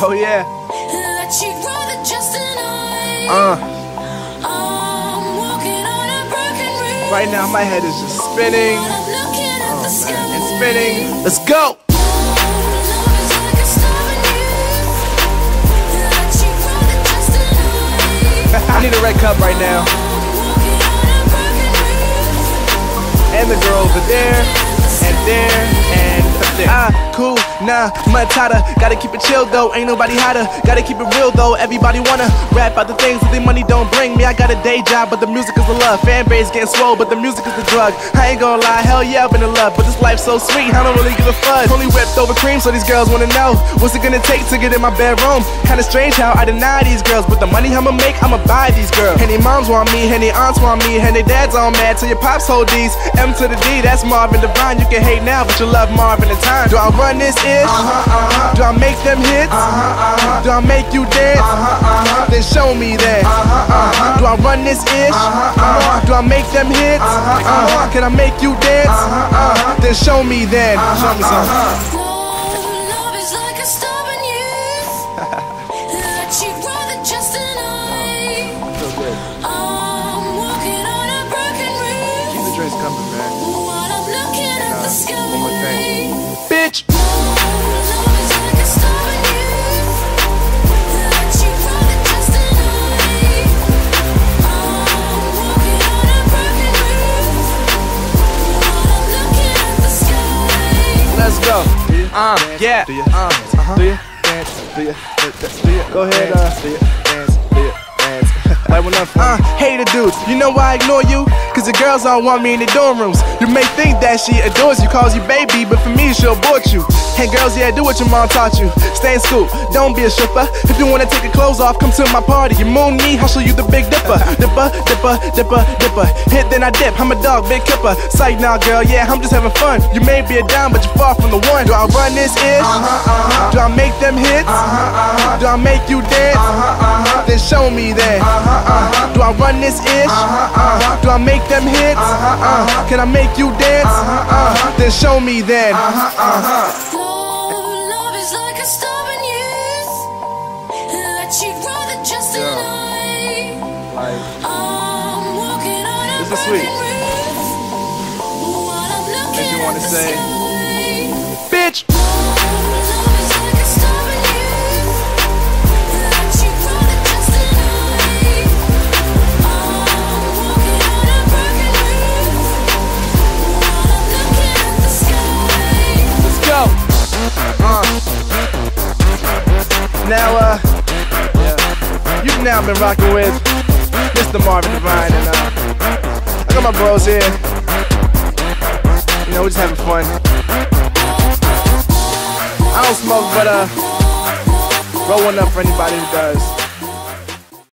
Oh yeah. Right now my head is just spinning. Oh man, it's spinning. Let's go. I need a red cup right now. And the girl over there, and there, and up there. Cool, nah, matata. Gotta keep it chill though, ain't nobody hotter. Gotta keep it real though, everybody wanna rap about the things that the money don't bring me. I got a day job, but the music is the love. Fan base getting swole, but the music is the drug. I ain't gonna lie, hell yeah, I've been in love, but this life's so sweet, I don't really give a fuck. Only whipped over cream, so these girls wanna know what's it gonna take to get in my bedroom. Kinda strange how I deny these girls, but the money I'ma make, I'ma buy these girls. And their moms want me, and their aunts want me, and their dads all mad, so your pops hold these. M to the D, that's Marvin Divine. You can hate now, but you love Marvin in time. Do I run this ish? Do I make them hits? Do I make you dance? Then show me that. Do I run this ish? Do I make them hits? Can I make you dance? Then show me then. Show me something. Love is like a stubborn youth that you'd rather just deny. So good. I'm walking on a broken roof. Keep the drinks coming, man. While I'm looking at the sky. One more thing. Bitch! Love is like a stubborn youth that you'd rather just deny. I'm walking on a broken roof while I'm looking at the sky. Let's go. Yeah. Do you dance? Do you Go ahead, do you dance? Do you dance? Light one up for me. Hater dudes, you know why I ignore you? Cause the girls don't want me in the dorm rooms. You may think that she adores you, calls you baby, but for me she'll abort you. And girls, yeah, do what your mom taught you. Stay in school, don't be a stripper. If you wanna take your clothes off, come to my party. You moon me, I'll show you the big dipper. Dipper, dipper, dipper, dipper. Hit then I dip, I'm a dog, big kipper. Psych now, girl, yeah, I'm just having fun. You may be a dime, but you're far from the one. Do I run this ish? Do I make them hits? Do I make you dance? Then show me that. Do I run this ish? Do I make them hits? Can I make you dance? Then show me then. Love is like a stubborn youth that you'd rather just deny. I'm walking on a This is sweet. broken roof while I'm looking Makes you wanna at the say, sky. bitch! Love is like a stubborn youth that you'd rather just deny. I'm walking on a broken roof while I'm looking at the sky. Let's go! Now, you've now been rocking with Mr. Marvin Divine, and I got my bros here. You know, we're just having fun. I don't smoke, but roll one up for anybody who does.